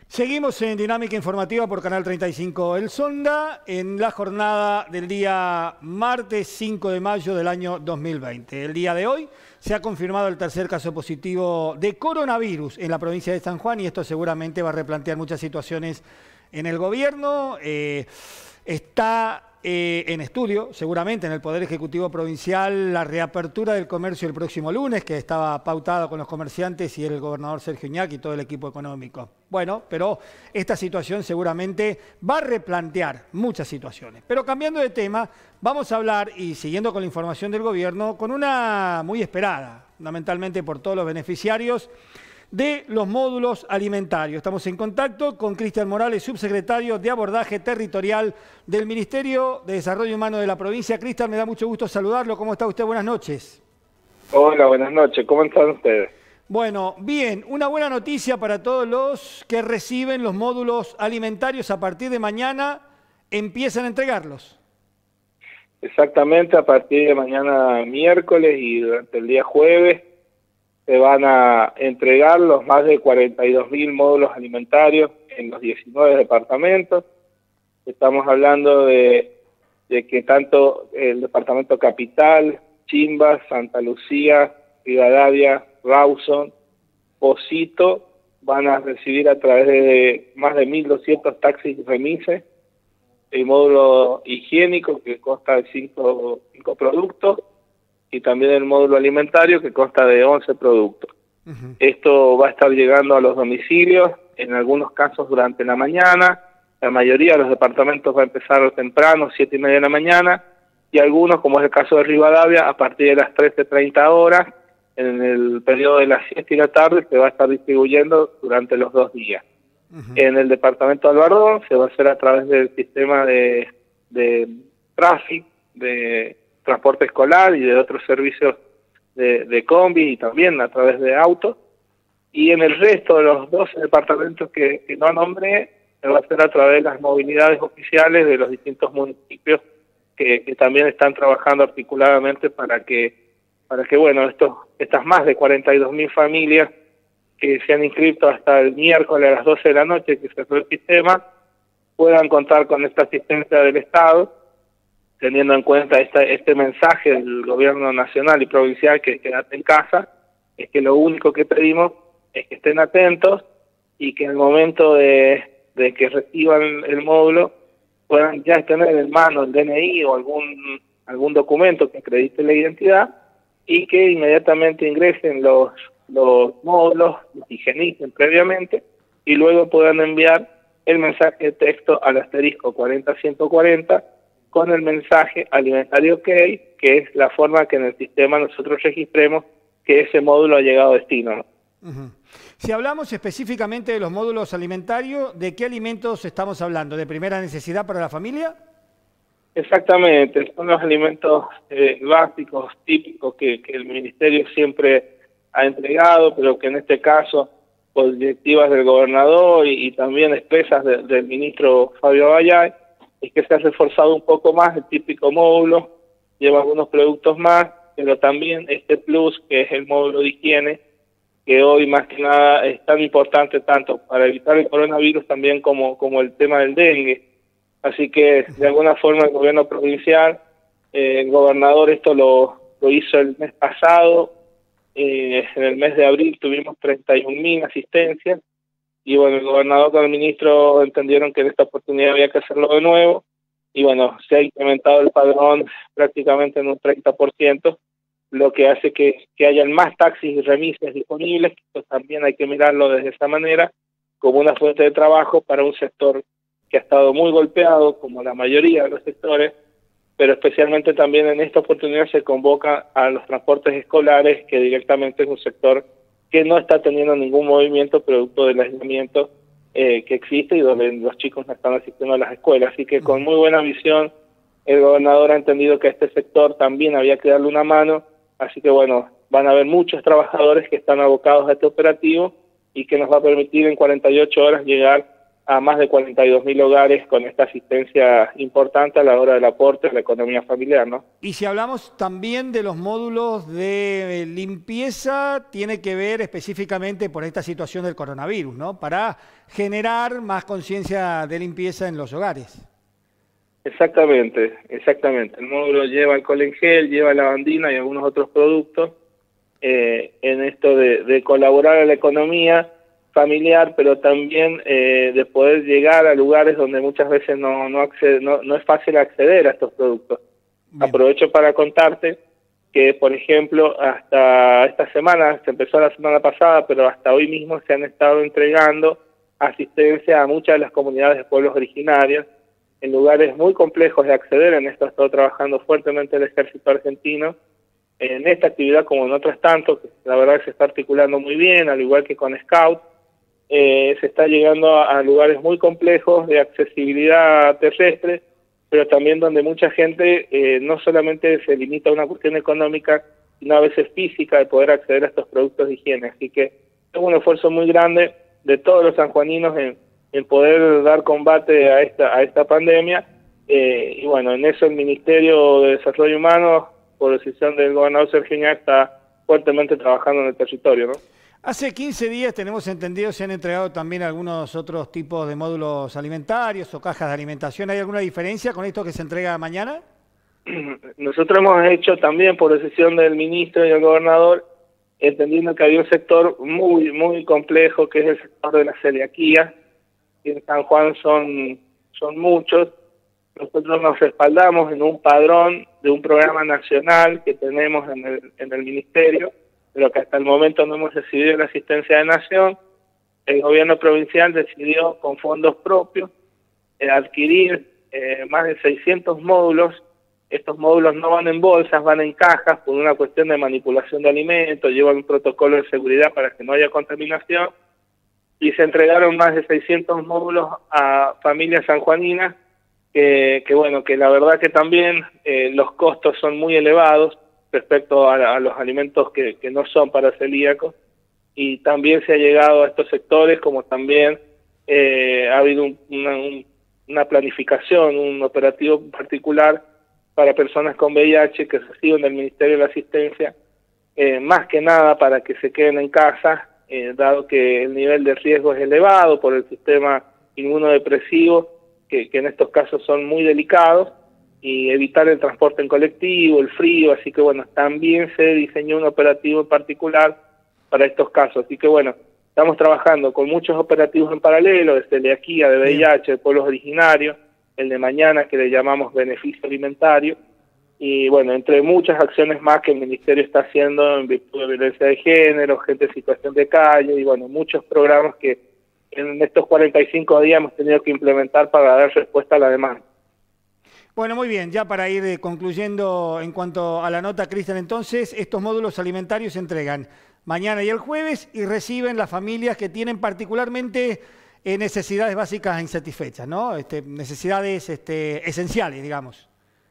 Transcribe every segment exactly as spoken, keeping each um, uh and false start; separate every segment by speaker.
Speaker 1: Seguimos en Dinámica Informativa por Canal treinta y cinco El Sonda en la jornada del día martes cinco de mayo del año dos mil veinte. El día de hoy se ha confirmado el tercer caso positivo de coronavirus en la provincia de San Juan y esto seguramente va a replantear muchas situaciones en el gobierno. Eh, está eh, en estudio, seguramente, en el Poder Ejecutivo Provincial la reapertura del comercio el próximo lunes, que estaba pautada con los comerciantes y el gobernador Sergio Iñaki y todo el equipo económico. Bueno, pero esta situación seguramente va a replantear muchas situaciones. Pero cambiando de tema, vamos a hablar, y siguiendo con la información del gobierno, con una muy esperada, fundamentalmente por todos los beneficiarios, de los módulos alimentarios. Estamos en contacto con Cristian Morales, subsecretario de Abordaje Territorial del Ministerio de Desarrollo Humano de la provincia. Cristian, me da mucho gusto saludarlo. ¿Cómo está usted? Buenas noches.
Speaker 2: Hola, buenas noches. ¿Cómo están ustedes?
Speaker 1: Bueno, bien. Una buena noticia para todos los que reciben los módulos alimentarios. A partir de mañana empiezan a entregarlos.
Speaker 2: Exactamente, a partir de mañana miércoles y durante el día jueves se van a entregar los más de cuarenta y dos mil módulos alimentarios en los diecinueve departamentos. Estamos hablando de, de que tanto el departamento Capital, Chimbas, Santa Lucía, Rivadavia, Rawson, Pocito van a recibir a través de más de mil doscientos taxis y remises el módulo higiénico que consta de cinco, cinco productos y también el módulo alimentario que consta de once productos. Uh-huh. Esto va a estar llegando a los domicilios, en algunos casos durante la mañana, la mayoría de los departamentos va a empezar temprano, siete y media de la mañana, y algunos, como es el caso de Rivadavia, a partir de las trece treinta horas, en el periodo de las siete y la tarde, se va a estar distribuyendo durante los dos días. Uh-huh. En el departamento de Albardón se va a hacer a través del sistema de, de tráfico, de transporte escolar y de otros servicios de, de combi y también a través de autos. Y en el resto de los doce departamentos que, que no nombré, se va a hacer a través de las movilidades oficiales de los distintos municipios que, que también están trabajando articuladamente para que, para que bueno, estos, estas más de cuarenta y dos mil familias que se han inscrito hasta el miércoles a las doce de la noche, que cerró el sistema, puedan contar con esta asistencia del Estado, teniendo en cuenta esta, este mensaje del gobierno nacional y provincial que quédate en casa, es que lo único que pedimos es que estén atentos y que en el momento de, de que reciban el módulo puedan ya tener en mano el D N I o algún, algún documento que acredite la identidad y que inmediatamente ingresen los, los módulos, los higienicen previamente y luego puedan enviar el mensaje de texto al asterisco cuarenta ciento cuarenta con el mensaje alimentario OK, que es la forma que en el sistema nosotros registremos que ese módulo ha llegado a destino, ¿no?
Speaker 1: Uh-huh. Si hablamos específicamente de los módulos alimentarios, ¿de qué alimentos estamos hablando? ¿De primera necesidad para la familia?
Speaker 2: Exactamente, son los alimentos eh, básicos, típicos que, que el Ministerio siempre ha entregado, pero que en este caso, por directivas del gobernador y, y también expresas de, del ministro Fabio Bayay, es que se ha reforzado un poco más el típico módulo, lleva algunos productos más, pero también este plus, que es el módulo de higiene, que hoy más que nada es tan importante tanto para evitar el coronavirus también como, como el tema del dengue. Así que de alguna forma el gobierno provincial, eh, el gobernador esto lo, lo hizo el mes pasado, eh, en el mes de abril tuvimos treinta y un mil asistencias, y bueno, el gobernador con el ministro entendieron que en esta oportunidad había que hacerlo de nuevo, y bueno, se ha incrementado el padrón prácticamente en un treinta por ciento, lo que hace que, que hayan más taxis y remises disponibles, pues también hay que mirarlo desde esa manera, como una fuente de trabajo para un sector que ha estado muy golpeado, como la mayoría de los sectores, pero especialmente también en esta oportunidad se convoca a los transportes escolares, que directamente es un sector que no está teniendo ningún movimiento producto del aislamiento eh, que existe y donde los chicos no están asistiendo a las escuelas. Así que con muy buena visión el gobernador ha entendido que a este sector también había que darle una mano, así que bueno, van a haber muchos trabajadores que están abocados a este operativo y que nos va a permitir en cuarenta y ocho horas llegar a más de cuarenta y dos mil hogares con esta asistencia importante a la hora del aporte a la economía familiar, ¿no?
Speaker 1: Y si hablamos también de los módulos de limpieza, tiene que ver específicamente por esta situación del coronavirus, ¿no? Para generar más conciencia de limpieza en los hogares.
Speaker 2: Exactamente, exactamente. El módulo lleva alcohol en gel, lleva lavandina y algunos otros productos eh, en esto de, de colaborar a la economía familiar, pero también eh, de poder llegar a lugares donde muchas veces no, no, accede, no, no es fácil acceder a estos productos. Bien. Aprovecho para contarte que, por ejemplo, hasta esta semana, se empezó la semana pasada, pero hasta hoy mismo se han estado entregando asistencia a muchas de las comunidades de pueblos originarios en lugares muy complejos de acceder. En esto ha estado trabajando fuertemente el Ejército Argentino, en esta actividad como en otras tanto, que la verdad que se está articulando muy bien, al igual que con Scout. Eh, se está llegando a, a lugares muy complejos de accesibilidad terrestre, pero también donde mucha gente eh, no solamente se limita a una cuestión económica, sino a veces física, de poder acceder a estos productos de higiene. Así que es un esfuerzo muy grande de todos los sanjuaninos en, en poder dar combate a esta, a esta pandemia, eh, y bueno, en eso el Ministerio de Desarrollo Humano, por decisión del gobernador Sergio Ñar, está fuertemente trabajando en el territorio, ¿no?
Speaker 1: Hace quince días, tenemos entendido, se han entregado también algunos otros tipos de módulos alimentarios o cajas de alimentación. ¿Hay alguna diferencia con esto que se entrega mañana?
Speaker 2: Nosotros hemos hecho también, por decisión del ministro y del gobernador, entendiendo que había un sector muy, muy complejo, que es el sector de la celiaquía, que en San Juan son, son muchos. Nosotros nos respaldamos en un padrón de un programa nacional que tenemos en el, en el ministerio, pero que hasta el momento no hemos recibido la asistencia de Nación. El gobierno provincial decidió con fondos propios eh, adquirir eh, más de seiscientos módulos. Estos módulos no van en bolsas, van en cajas por una cuestión de manipulación de alimentos, llevan un protocolo de seguridad para que no haya contaminación, y se entregaron más de seiscientos módulos a familias sanjuaninas, que, que bueno, que la verdad que también eh, los costos son muy elevados respecto a, a los alimentos que, que no son para celíacos, y también se ha llegado a estos sectores, como también eh, ha habido un, una, un, una planificación, un operativo particular para personas con V I H que reciben del Ministerio de la Asistencia, eh, más que nada para que se queden en casa, eh, dado que el nivel de riesgo es elevado por el sistema inmunodepresivo, que, que en estos casos son muy delicados, y evitar el transporte en colectivo, el frío. Así que bueno, también se diseñó un operativo en particular para estos casos. Así que bueno, estamos trabajando con muchos operativos en paralelo, de celiaquía, de V I H, de pueblos originarios, el de mañana que le llamamos beneficio alimentario, y bueno, entre muchas acciones más que el Ministerio está haciendo en virtud de violencia de género, gente en situación de calle, y bueno, muchos programas que en estos cuarenta y cinco días hemos tenido que implementar para dar respuesta a la demanda.
Speaker 1: Bueno, muy bien, ya para ir eh, concluyendo en cuanto a la nota, Cristian, entonces, estos módulos alimentarios se entregan mañana y el jueves y reciben las familias que tienen particularmente eh, necesidades básicas insatisfechas, ¿no? Este, necesidades este, esenciales, digamos.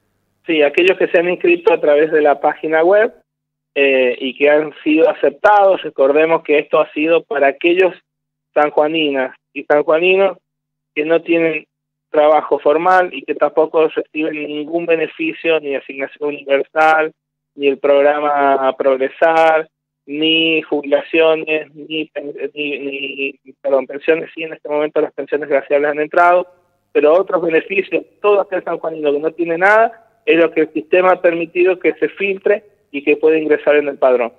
Speaker 2: Sí, aquellos que se han inscrito a través de la página web eh, y que han sido aceptados. Recordemos que esto ha sido para aquellos sanjuaninas y sanjuaninos que no tienen trabajo formal y que tampoco reciben ningún beneficio, ni asignación universal, ni el programa Progresar, ni jubilaciones, ni, ni, ni perdón, pensiones. Sí, en este momento las pensiones glaciales han entrado, pero otros beneficios, todo aquel sanjuanino que no tiene nada, es lo que el sistema ha permitido que se filtre y que puede ingresar en el padrón.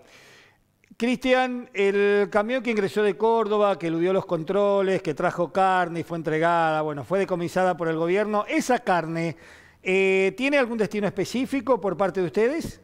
Speaker 1: Cristian, el camión que ingresó de Córdoba, que eludió los controles, que trajo carne y fue entregada, bueno, fue decomisada por el gobierno, ¿esa carne eh, tiene algún destino específico por parte de ustedes?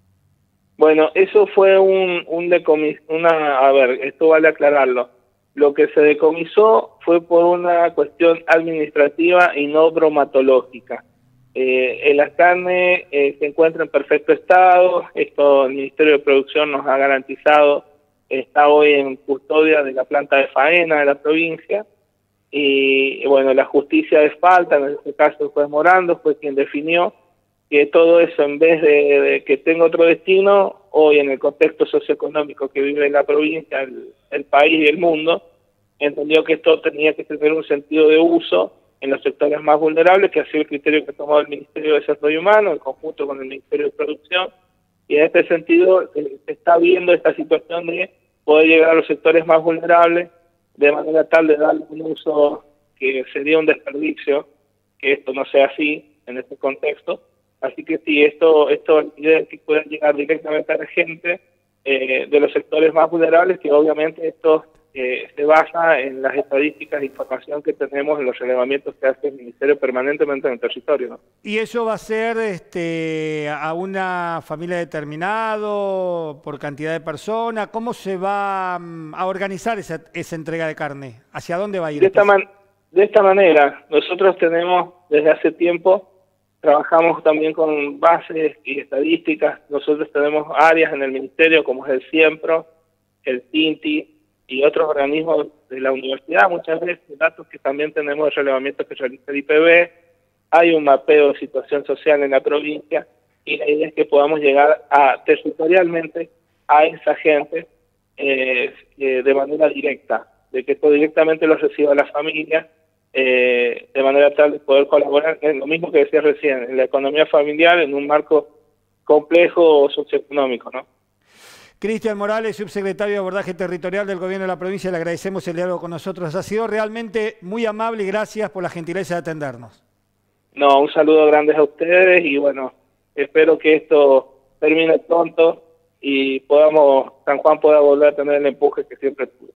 Speaker 2: Bueno, eso fue un, un decomis, una, a ver, esto vale aclararlo. Lo que se decomisó fue por una cuestión administrativa y no bromatológica. Eh, la carne eh, se encuentra en perfecto estado. Esto el Ministerio de Producción nos ha garantizado, está hoy en custodia de la planta de faena de la provincia, y bueno, la justicia de falta, en este caso el juez Morando, fue quien definió que todo eso, en vez de, de que tenga otro destino, hoy en el contexto socioeconómico que vive la provincia, el, el país y el mundo, entendió que esto tenía que tener un sentido de uso en los sectores más vulnerables, que ha sido el criterio que ha tomado el Ministerio de Desarrollo Humano, en conjunto con el Ministerio de Producción, y en este sentido eh, se está viendo esta situación de poder llegar a los sectores más vulnerables de manera tal de darle un uso que sería un desperdicio, que esto no sea así en este contexto. Así que sí, esto, esto la idea es que pueda llegar directamente a la gente eh, de los sectores más vulnerables, que obviamente esto eh, se basa en las estadísticas de información que tenemos en los relevamientos que hace el Ministerio permanentemente en el territorio, ¿no?
Speaker 1: ¿Y eso va a ser este, a una familia determinada, por cantidad de personas? ¿Cómo se va mm, a organizar esa, esa entrega de carne? ¿Hacia dónde va a ir?
Speaker 2: De esta, man, de esta manera, nosotros tenemos desde hace tiempo, trabajamos también con bases y estadísticas. Nosotros tenemos áreas en el Ministerio como es el CIEMPRO, el TINTI y otros organismos de la universidad, muchas veces datos que también tenemos de relevamiento que realiza el I P B. Hay un mapeo de situación social en la provincia y la idea es que podamos llegar a territorialmente a esa gente eh, eh, de manera directa, de que esto directamente lo reciba la familia, eh, de manera tal de poder colaborar en lo mismo que decía recién, en la economía familiar, en un marco complejo socioeconómico, ¿no?
Speaker 1: Cristian Morales, subsecretario de Abordaje Territorial del Gobierno de la provincia, le agradecemos el diálogo con nosotros. Ha sido realmente muy amable y gracias por la gentileza de atendernos.
Speaker 2: No, un saludo grande a ustedes y bueno, espero que esto termine pronto y podamos, San Juan pueda volver a tener el empuje que siempre tuvo.